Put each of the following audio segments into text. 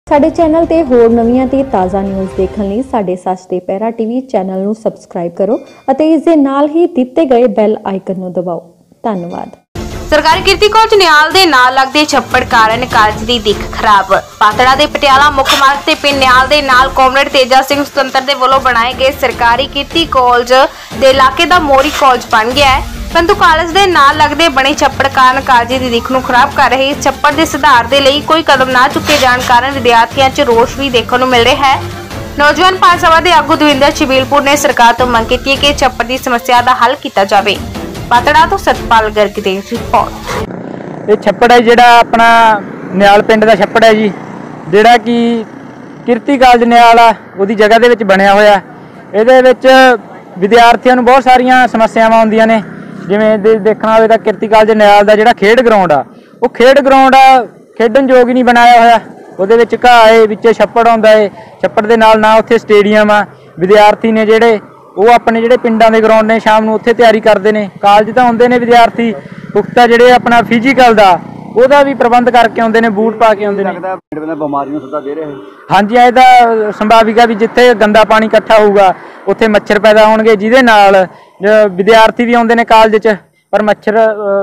ਸਾਡੇ ਚੈਨਲ ਤੇ ਹੋਰ ਨਵੀਆਂ ਤੇ ਤਾਜ਼ਾ ਨਿਊਜ਼ ਦੇਖਣ ਲਈ ਸਾਡੇ ਸੱਚ ਤੇ ਪਹਿਰਾ ਟੀਵੀ ਚੈਨਲ ਨੂੰ ਸਬਸਕ੍ਰਾਈਬ ਕਰੋ ਅਤੇ ਇਸ ਦੇ ਨਾਲ ਹੀ ਦਿੱਤੇ ਗਏ ਬੈਲ ਆਈਕਨ ਨੂੰ ਦਬਾਓ। ਧੰਨਵਾਦ। सरकारी किरती कालेज नियाल दे नाल लगदे छप्पड़ कारण कालेज दी दिख खराब। पातड़ा दे पटियाला मुख्य मार्ग ते पिंड नियाल दे नाल कॉमरेड तेजा सिंह सुतंत्र दे वल्लों बनाए गए सरकारी किरती कालेज दे इलाके दा मोरी कालेज बन गया है, परंतु कालेज दे नाल लगदे बने छप्पड़ कारण कालेज दी दिख नूं खराब कर रहे इस छप्पड़ दे सुधार दे लई कोई कदम ना चुके जाण कारण विद्यार्थियों च रोष भी देखण नूं मिल रहा है। नौजवान भाजपा सभा दे आगू दविंदर शबीलपुर ने सरकार तो मंग कीती है कि छप्पड़ दी समस्या दा हल कीता जावे। पातड़ा तो सतपाल गर्ग दी रिपोर्ट। ये छप्पड़ है जिहड़ा अपना नियाल पिंड दा छप्पड़ है जी, जिहड़ा कि किरती कालेज नियाल आ उहदी जगह दे विच बनिया होया। इहदे विच विद्यार्थियों नूं बहुत सारियां समस्यावां आउंदियां ने, जिवें देखना होवे तां किरती कालेज नियाल दा जिहड़ा खेड ग्राउंड आ वो खेड ग्राउंड आ खेडण योग ही नहीं बनाया होया। ਉਹਦੇ ਵਿੱਚ ਘਾਹ ਹੈ, ਵਿੱਚ ਛੱਪੜ ਆਉਂਦਾ ਹੈ, ਛੱਪੜ ਦੇ ਨਾਲ ਨਾ ਉੱਥੇ ਸਟੇਡੀਅਮ ਆ। ਵਿਦਿਆਰਥੀ ਨੇ ਜਿਹੜੇ ਉਹ ਆਪਣੇ ਜਿਹੜੇ ਪਿੰਡਾਂ ਦੇ ਗਰਾਊਂਡ ਨੇ ਸ਼ਾਮ ਨੂੰ ਉੱਥੇ ਤਿਆਰੀ ਕਰਦੇ ਨੇ। ਕਾਲਜ ਤਾਂ ਆਉਂਦੇ ਨੇ ਵਿਦਿਆਰਥੀ ਪੁਖਤਾ ਜਿਹੜੇ ਆਪਣਾ ਫਿਜ਼ੀਕਲ ਦਾ ਉਹਦਾ ਵੀ ਪ੍ਰਬੰਧ ਕਰਕੇ ਆਉਂਦੇ ਨੇ, ਬੂਟ ਪਾ ਕੇ ਆਉਂਦੇ ਨੇ। ਬਿਮਾਰੀ ਨੂੰ ਸੱਦਾ ਦੇ ਰਹੇ ਹਾਂਜੀ, ਇਹਦਾ ਸੰਭਾਵਿਕ ਆ ਵੀ ਜਿੱਥੇ ਗੰਦਾ ਪਾਣੀ ਇਕੱਠਾ ਹੋਊਗਾ ਉੱਥੇ ਮੱਛਰ ਪੈਦਾ ਹੋਣਗੇ, ਜਿਹਦੇ ਨਾਲ ਵਿਦਿਆਰਥੀ ਵੀ ਆਉਂਦੇ ਨੇ ਕਾਲਜ 'ਚ, ਪਰ ਮੱਛਰ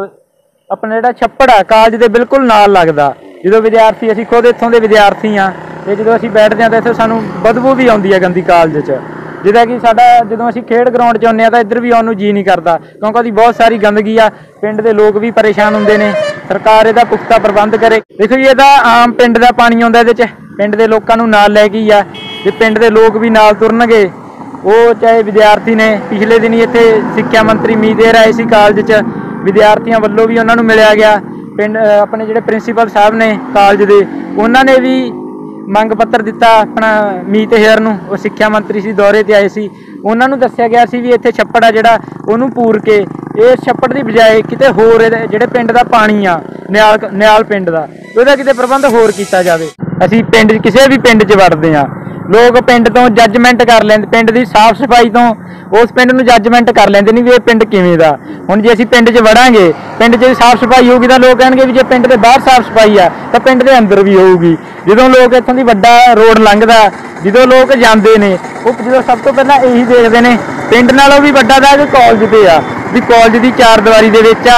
अपना जो छप्पड़ है कालज के बिल्कुल नाल लगता। जो विद्यार्थी असीं खुद इत्थों के विद्यार्थी हाँ, तो जो असीं बैठते हैं तो इत्थों सानूं बदबू भी आउंदी है गंदी कालज च, जिहदा कि साडा जो असीं खेड ग्राउंड च आउंदे तां इधर भी आउण नूं जी नहीं करता, क्योंकि असीं बहुत सारी गंदगी आ। पिंड के लोग भी परेशान हुंदे ने, सरकार इहदा पुख्ता प्रबंध करे। देखो जी, इहदा आम पिंड का पानी आउंदा, इहदे च पिंड के लोकां नूं नाल लै के ही आ। जे पिंड के लोग भी नाल तुरनगे, वो चाहे विद्यार्थी ने पिछले दिन ही इत्थे सिक्ख्या मंत्री मीतेर आए सी कालज च, विद्यार्थियों वालों भी उन्होंने मिलिया गया। पिंड अपने जिहड़े प्रिंसीपल साहब ने कालज के उन्होंने भी मंग पत्र दिता अपना मीत हेयर नूं। वो सिक्ख्या मंत्री सी, दौरे ते आए सी, उन्होंने दस्सिया गया सी भी इत्थे छप्पड़ आ जिहड़ा उहनूं पूर के इस छप्पड़ की बजाय किते होर जिहड़े पिंड दा पानी आ नियाल पिंड दा उहदा किते प्रबंध होर कीता जावे। असीं पिंड किसी भी पिंड च वड़दे आ, लोग पिंड तो जजमेंट कर लेंदे, पिंड की साफ सफाई तो उस पिंड नूं जजमेंट कर लेंदे नहीं भी ये पिंड किवें दा। हुण जे असीं पिंड च वड़ांगे, पिंड च साफ सफाई होगी तो लोग कहणगे भी जे पिंड के बाहर साफ सफाई आ तो पिंड के अंदर भी होगी। जो लोग इत्थों दी वड्डा रोड लंघदा, जो लोग जांदे ने वो जो सब तो पहला यही देखते हैं पिंड नालों भी वड्डा दा कि कॉलेज पे आ, भी कॉलेज की चार दीवारी दे विच आ।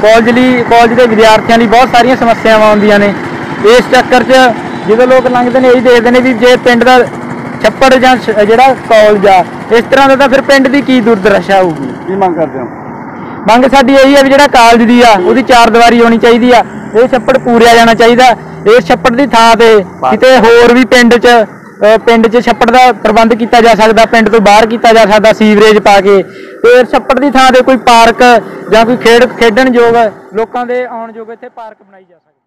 कॉलेज के विद्यार्थियों की बहुत सारिया समस्यावां आउंदियां ने। इस चक्कर च जो लोग लंघते हैं यही देखते हैं भी जे पिंड का छप्पड़ जां जिहड़ा कॉलेज आ इस तरह का, तो फिर पिंड की की दुर्दशा होगी। की मंग करते हो? मंग साडी यही है भी जिहड़ा कॉलेज दी आ उहदी चार दीवारी होनी चाहिए आ, ये छप्पड़ पूरिया जाना चाहिए। इस छप्पड़ की थां ते किते होर भी पिंड च छप्पड़ का प्रबंध किया जा सकता, पिंड तो बाहर किया जा सकता सीवरेज पा के। तो इस छप्पड़ की थां ते कोई पार्क जां कोई खेडण योग लोकां दे आउण योग इत्थे पार्क बनाई जा सकती।